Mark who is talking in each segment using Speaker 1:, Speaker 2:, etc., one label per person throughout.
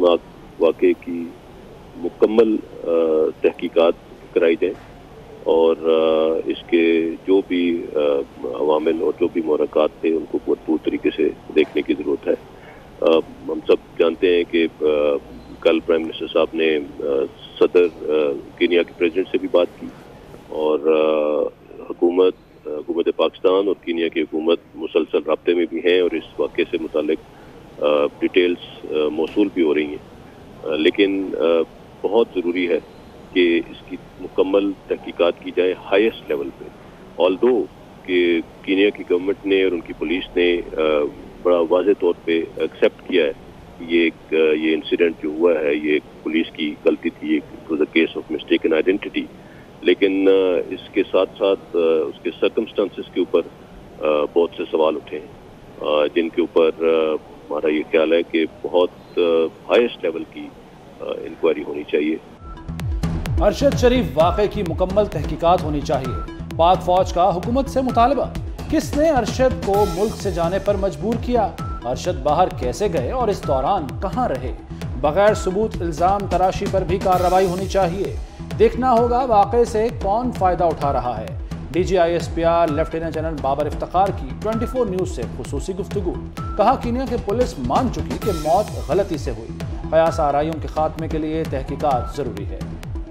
Speaker 1: अफसोसनाक वाक़े की मुकम्मल तहकीकात कराई जाए और इसके जो भी अवामिल और जो भी मुहर्रिकात थे उनको भरपूर तरीके से देखने की ज़रूरत है। हम सब जानते हैं कि कल प्राइम मिनिस्टर साहब ने सदर कीनिया के प्रेसिडेंट से भी बात की और हुकूमत पाकिस्तान और कीनिया की हुकूमत मुसलसल राब्ते में भी हैं और इस वाक़े से मुतालिक डिटेल्स मौसूल भी हो रही हैं, लेकिन बहुत ज़रूरी है कि इसकी मुकम्मल तहकीकात की जाए हाईएस्ट लेवल पे। ऑल्दो कि कीनिया की गवर्नमेंट ने और उनकी पुलिस ने बड़ा वाज़ेह तौर पे एक्सेप्ट किया है कि ये इंसिडेंट जो हुआ है ये पुलिस की गलती थी, it was a case of mistaken identity, लेकिन इसके साथ साथ उसके सर्कमस्टांसेस के ऊपर बहुत से सवाल उठे हैं जिनके ऊपर हमारा ये ख्याल है कि बहुत हाईएस्ट लेवल की इंक्वायरी होनी चाहिए।
Speaker 2: अरशद शरीफ वाक़े की मुकम्मल तहकीकात होनी चाहिए। पाक फौज का हुकूमत से मुतालबा। किसने अरशद को मुल्क से जाने पर मजबूर किया? अरशद बाहर कैसे गए और इस दौरान कहां रहे? बगैर सबूत इल्जाम तराशी पर भी कार्रवाई होनी चाहिए। देखना होगा वाक़े से कौन फायदा उठा रहा है। DGISPR lieutenant general Babar Iftikhar की 24 न्यूज़ से खुसूसी गुफ्तगू। कहा कीनिया की पुलिस मान चुकी कि मौत गलती से हुई। कयास आराइयों के खात्मे के लिए तहकीकात जरूरी है।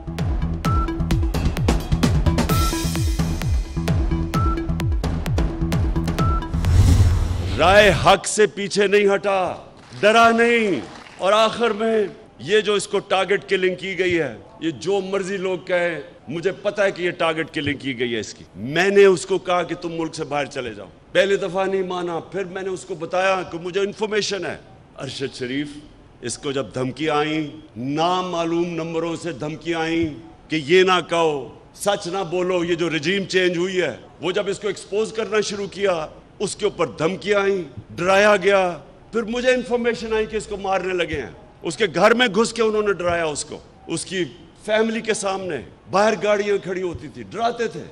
Speaker 3: राय हक से पीछे नहीं हटा, डरा नहीं, और आखिर में ये जो इसको टारगेट किलिंग की गई है, ये जो मर्जी लोग कहें, मुझे पता है कि ये टारगेट किलिंग की गई है इसकी। मैंने उसको कहा कि तुम मुल्क से बाहर चले जाओ, पहली दफा नहीं माना, फिर मैंने उसको बताया कि मुझे इंफॉर्मेशन है। अरशद शरीफ, इसको जब धमकी आई, नामालूम नंबरों से धमकी आई कि ये ना कहो, सच ना बोलो, ये जो रजीम चेंज हुई है, वो जब इसको एक्सपोज करना शुरू किया, उसके ऊपर धमकियां आई, डराया गया। फिर मुझे इंफॉर्मेशन आई कि इसको मारने लगे हैं। उसके घर में घुस के उन्होंने डराया उसको, उसकी फैमिली के सामने, बाहर गाड़ियां खड़ी होती थी, डराते थे।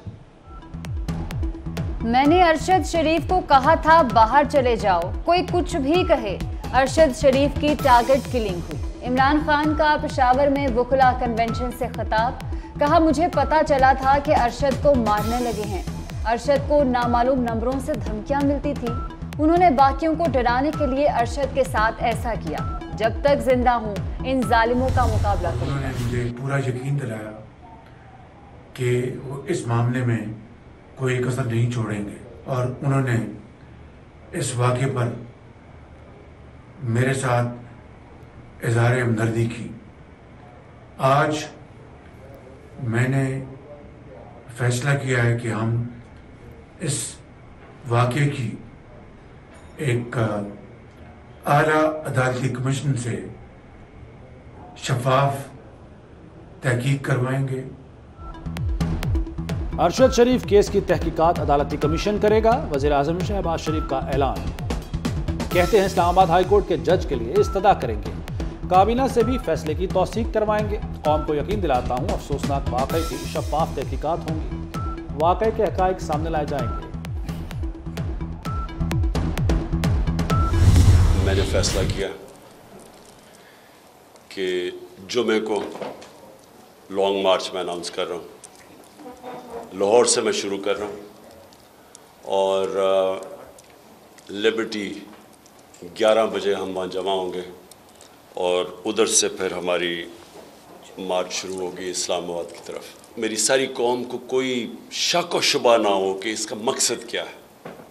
Speaker 4: मैंने अरशद शरीफ को कहा था बाहर चले जाओ, कोई कुछ भी कहे। अरशद शरीफ की टारगेट किलिंग हुई। इमरान खान का पेशावर में वुकला कन्वेंशन से खिताब। कहा मुझे पता चला था कि अरशद को मारने लगे हैं। अरशद को नामालूम नंबरों से धमकियां मिलती थी। उन्होंने बाकियों को डराने के लिए अरशद के साथ ऐसा किया। जब तक जिंदा हूं इन जालिमों का मुकाबला करूंगा।
Speaker 5: उन्होंने मुझे पूरा यकीन दिलाया कि वो इस मामले में कोई कसर नहीं छोड़ेंगे और उन्होंने इस वाक़े पर मेरे साथ इज़हार हमदर्दी की। आज मैंने फैसला किया है कि हम इस वाक़े की एक आला अदालती कमीशन से शफाफ तहकीक करवाएंगे।
Speaker 2: अरशद शरीफ केस की तहकीकात अदालती कमीशन करेगा। वज़ीर आज़म शहबाज शरीफ का ऐलान। कहते हैं इस्लामाबाद हाई कोर्ट के जज के लिए इस्तदा करेंगे। काबीना से भी फैसले की तौसीक करवाएंगे। कौम को यकीन दिलाता हूँ अफसोसनाक वाक़े की शफाफ तहकीकात होंगी। वाक़े के हक़ाइक़ सामने लाए जाएंगे।
Speaker 3: मैंने फैसला किया कि जुमे को लॉन्ग मार्च में अनाउंस कर रहा हूँ। लाहौर से मैं शुरू कर रहा हूँ और लिबर्टी 11 बजे हम वहाँ जमा होंगे और उधर से फिर हमारी मार्च शुरू होगी इस्लामाबाद की तरफ। मेरी सारी कौम को कोई शक और शुबा ना हो कि इसका मकसद क्या है।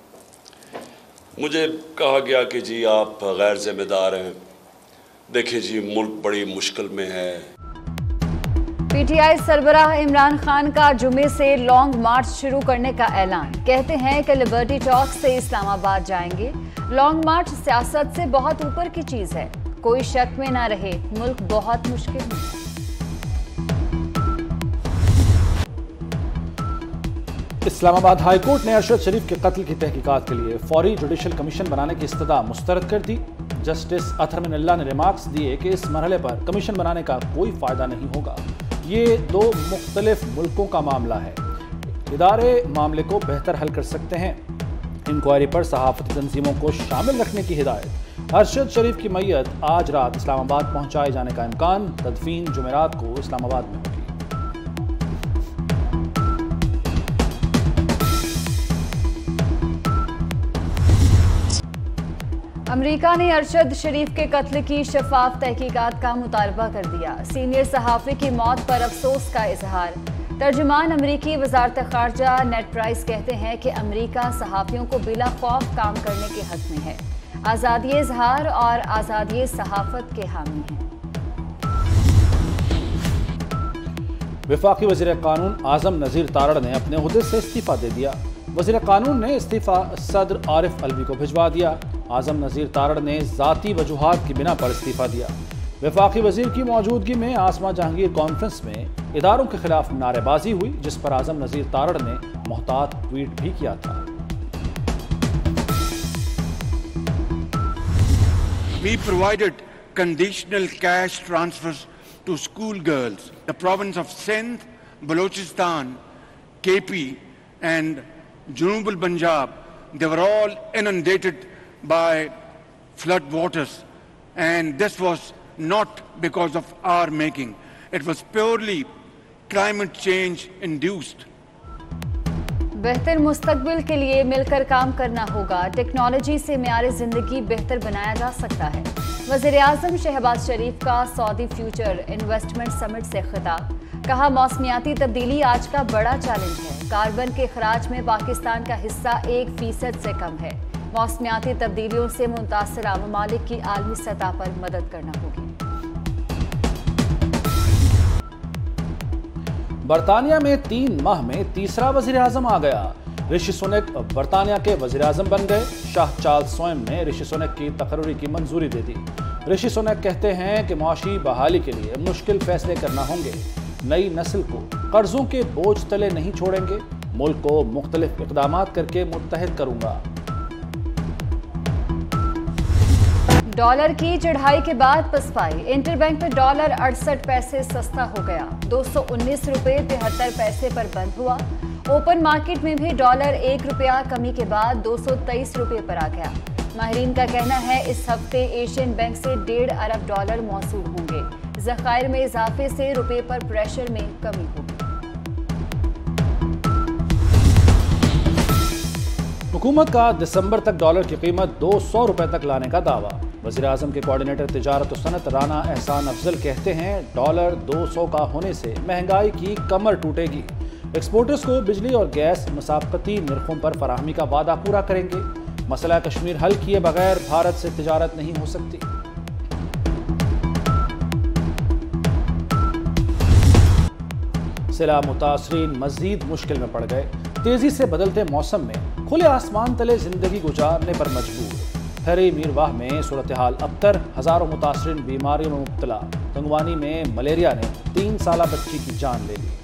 Speaker 3: मुझे कहा गया कि जी आप गैर जिम्मेदार हैं। देखिए जी, मुल्क बड़ी मुश्किल में है।
Speaker 4: PTI सरबराह इमरान खान का जुमे से लॉन्ग मार्च शुरू करने का ऐलान। कहते हैं कि लिबर्टी चौक से इस्लामाबाद जाएंगे। लॉन्ग मार्च सियासत से बहुत ऊपर की चीज है, कोई शक में ना रहे, मुल्क बहुत मुश्किल में।
Speaker 2: इस्लामाबाद हाई कोर्ट ने अरशद शरीफ के कत्ल की तहकीकात के लिए फौरी जुडिशल कमीशन बनाने की इस्तदा मुस्तरद कर दी। जस्टिस अतहर मिनल्ला ने रिमार्क्स दिए कि इस मरहले पर कमीशन बनाने का कोई फायदा नहीं होगा। ये दो मुख्तलिफ मुल्कों का मामला है, इदारे मामले को बेहतर हल कर सकते हैं। इंक्वायरी पर सहाफती तंजीमों को शामिल रखने की हिदायत। अरशद शरीफ की मैयत आज रात इस्लामाबाद पहुंचाए जाने का इम्कान। तदफीन जुमेरात को इस्लामाबाद में होगी।
Speaker 4: अमेरिका ने अरशद शरीफ के कत्ल की शफाफ तहकीकात का मुतालबा कर दिया। सीनियर सहाफ़ी की मौत पर अफसोस का इजहार। तर्जुमान अमरीकी वजारत खारजा नेड प्राइस कहते हैं कि अमरीका सहाफ़ियों को बिला खौफ काम करने के हक में है, आज़ादी इजहार और आज़ादी सहाफ़त के हामी हैं।
Speaker 2: वफाकी वज़ीर कानून आज़म नज़ीर तारड़ ने अपने ओहदे से इस्तीफ़ा दे दिया। वज़ीर कानून ने इस्तीफ़ा सदर आरिफ अलवी को भिजवा दिया। आज़म नज़ीर तारड़ ने ज़ाती वजूहात की बिना पर इस्तीफ़ा दिया। वफाकी वज़ीर की मौजूदगी में आसमा जहांगीर कॉन्फ्रेंस में इदारों के खिलाफ नारेबाजी हुई, जिस पर आज़म नज़ीर तारड़ ने मोहतात ट्वीट भी किया था।
Speaker 6: We provided conditional cash transfers to school girls. The province of Sindh, Balochistan, KP and Junub al-Punjab, they were all inundated by flood waters, and this was not because of our making. It was purely climate change induced.
Speaker 4: बेहतर मुस्तकबिल के लिए मिलकर काम करना होगा। Technology से मेयार जिंदगी बेहतर बनाया जा सकता है। वज़ीर आज़म शहबाज शरीफ का सऊदी फ्यूचर इन्वेस्टमेंट समिट से खिताब। कहा, मौसमियाती तब्दीली आज का बड़ा चैलेंज है। कार्बन के खराज में पाकिस्तान का हिस्सा 1% से कम है। मौसमियाती तब्दीलियों से मुतासरा ममालिक की आलमी सतह पर मदद करना होगी।
Speaker 2: बरतानिया में 3 माह में तीसरा वज़ीर आज़म आ गया। ऋषि सुनक बरतानिया के वज़ीर आज़म बन गए। शाह चार्ल्स सोएम ने ऋषि सुनक की तकर्री की मंजूरी दे दी। ऋषि सुनक कहते हैं कि माशी बहाली के लिए मुश्किल फैसले करना होंगे। नई नस्ल को कर्जों के बोझ तले नहीं छोड़ेंगे। मुल्क को मुख्तलिफ इक़दामात करके मुत्तहिद करूंगा।
Speaker 4: डॉलर की चढ़ाई के बाद पसपाई। इंटरबैंक में डॉलर 68 पैसे सस्ता हो गया। 219 रुपये 73 पैसे पर बंद हुआ। ओपन मार्केट में भी डॉलर 1 रुपया कमी के बाद 223 रुपये पर आ गया। माहिरीन का कहना है इस हफ्ते एशियन बैंक से $1.5 अरब मौसूल होंगे। ज़खायर में इजाफे से रुपये पर प्रेशर में कमी होगी।
Speaker 2: हुकूमत का दिसंबर तक डॉलर की कीमत 200 रुपए तक लाने का दावा। वज़ीर आज़म के कोऑर्डिनेटर तिजारत और सनत राना एहसान अफजल कहते हैं डॉलर 200 का होने से महंगाई की कमर टूटेगी। एक्सपोर्टर्स को बिजली और गैस मुसाबकती निर्खों पर फराहमी का वादा पूरा करेंगे। मसला कश्मीर हल किए बगैर भारत से तिजारत नहीं हो सकती। सिला मुतासरीन मजीद मुश्किल में पड़ गए। तेजी से बदलते मौसम में खुले आसमान तले जिंदगी गुजारने पर मजबूर। थरी मीरवाह में सूरत हाल अबतर। हजारों मुतासरीन बीमारियों में मुब्तला। गंगवानी में मलेरिया ने 3 साला बच्ची की जान ले ली।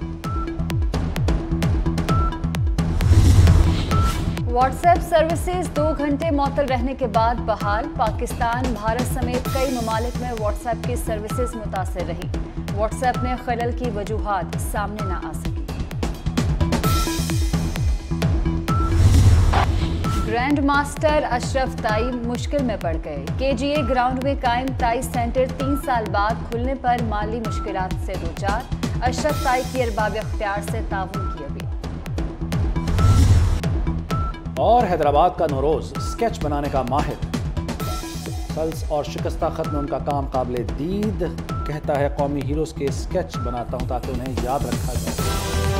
Speaker 4: व्हाट्सएप सर्विसेज 2 घंटे मअतल रहने के बाद बहाल। पाकिस्तान, भारत समेत कई ममालिक में व्हाट्सएप की सर्विसेज मुतासर रही। व्हाट्सएप में खलल की वजूहात सामने न आ सकी। ग्रैंड मास्टर अशरफ ताई मुश्किल में पड़ गए। केजीए ग्राउंड में कायम ताई सेंटर 3 साल बाद खुलने पर माली मुश्किलात से दोचार। अशरफ ताई की अरबाब इख्तियार से ताउन की अपील।
Speaker 2: और हैदराबाद का नौरोज स्केच बनाने का माहिर। सल्स और शिकस्ता खत में उनका काम काबिल दीद। कहता है कौमी हीरोज के स्केच बनाता हूं ताकि उन्हें याद रखा जाए।